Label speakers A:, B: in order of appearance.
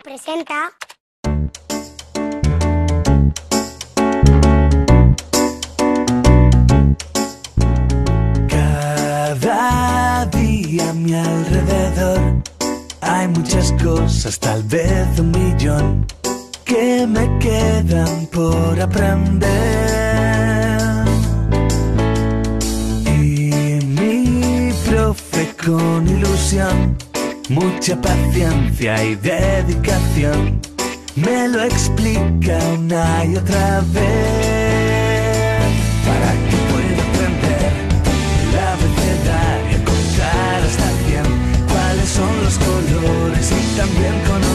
A: Presenta.
B: Cada día a mi alrededor hay muchas cosas, tal vez 1.000.000, que me quedan por aprender. Y mi profe, con ilusión, mucha paciencia y dedicación, me lo explica una y otra vez, para que pueda aprender el abecedario, contar hasta 100, cuáles son los colores y también conocer